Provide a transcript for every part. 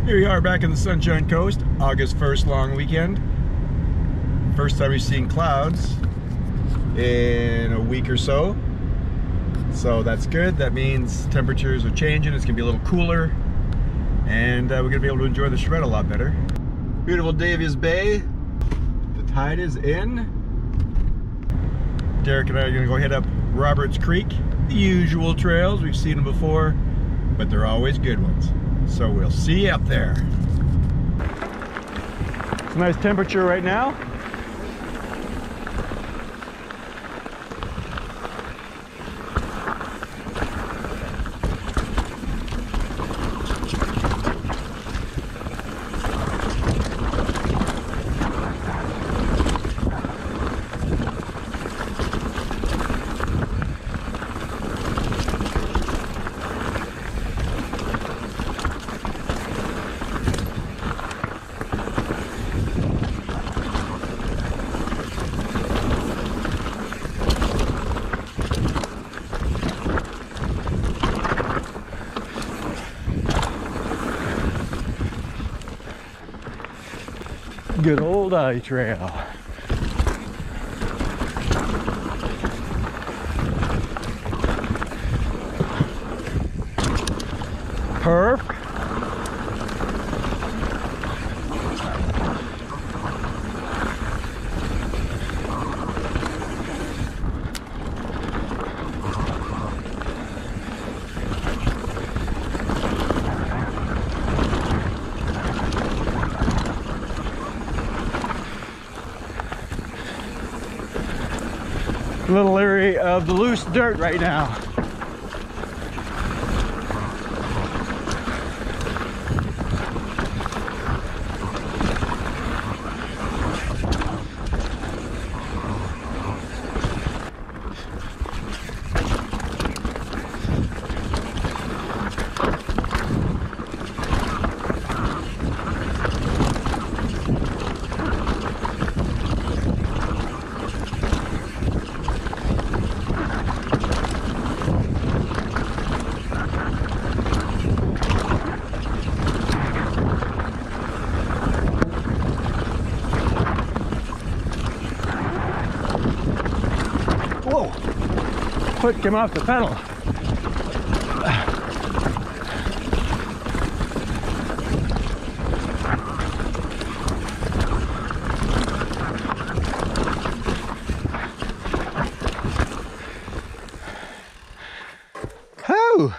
Here we are back in the Sunshine Coast, August 1st long weekend. First time we've seen clouds in a week or so. So that's good. That means temperatures are changing. It's gonna be a little cooler. And we're gonna be able to enjoy the shred a lot better. Beautiful Davies Bay. The tide is in. Derek and I are gonna go head up Roberts Creek. The usual trails, we've seen them before, but they're always good ones. So we'll see you up there. It's a nice temperature right now. Good old I trail. Perf. Little area of the loose dirt right now. Whoa, foot came off the pedal. Oh.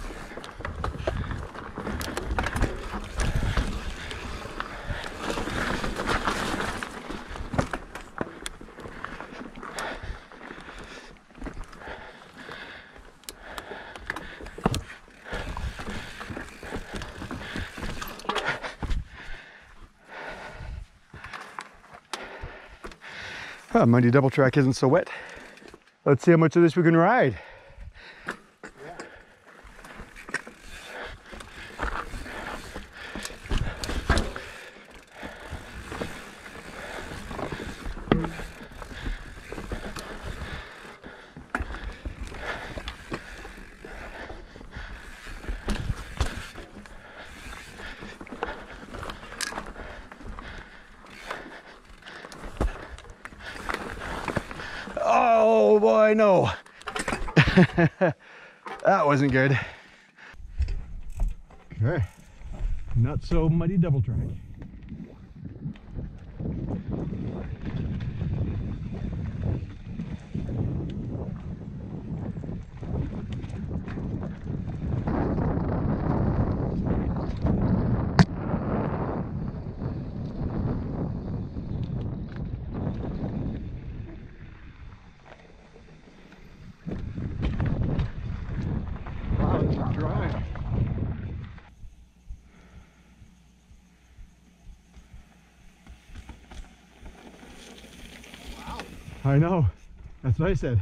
Oh, Muddy Double Track isn't so wet. Let's see how much of this we can ride. Oh boy, no. That wasn't good. Okay, not so muddy double track. Dry. Wow. I know. That's what I said.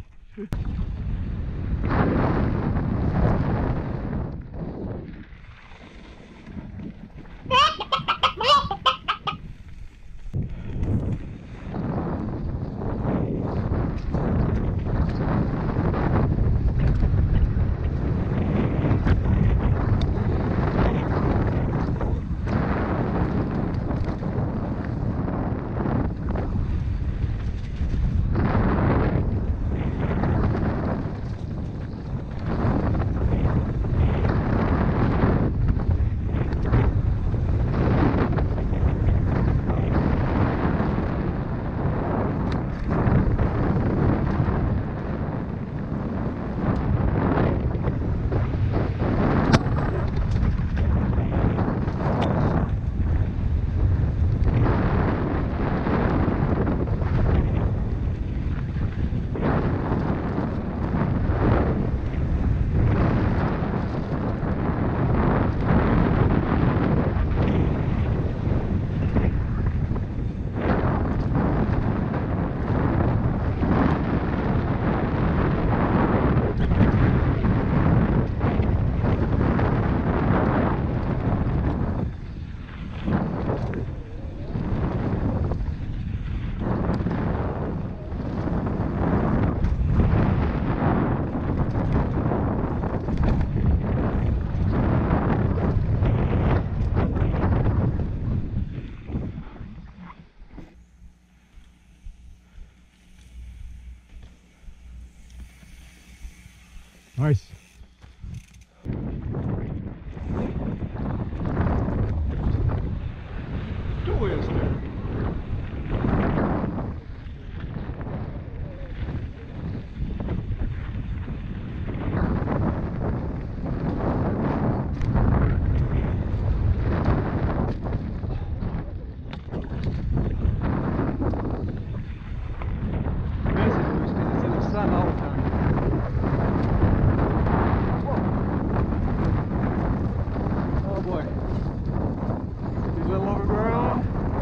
boy. He's a little overgrown.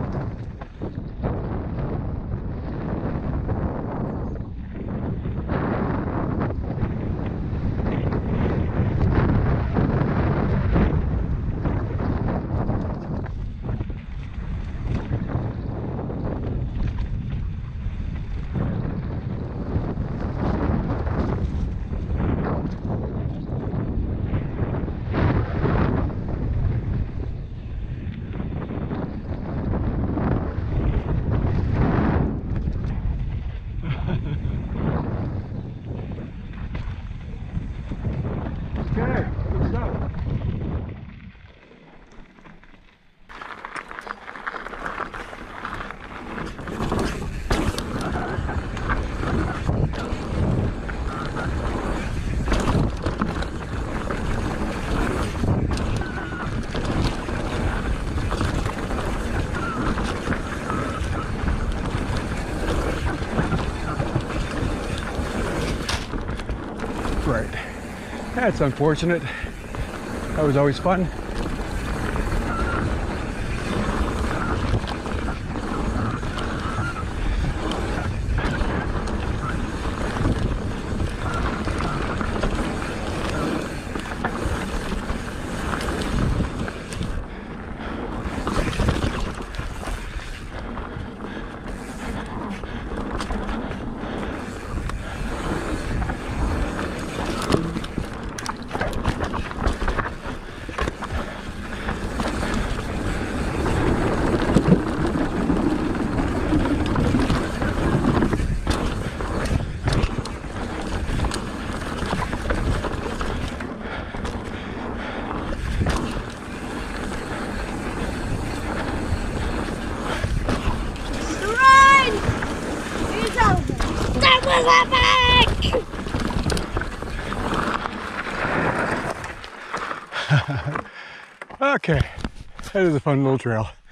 Okay, good stuff. Right. That's unfortunate. That was always fun. Okay, that is a fun little trail.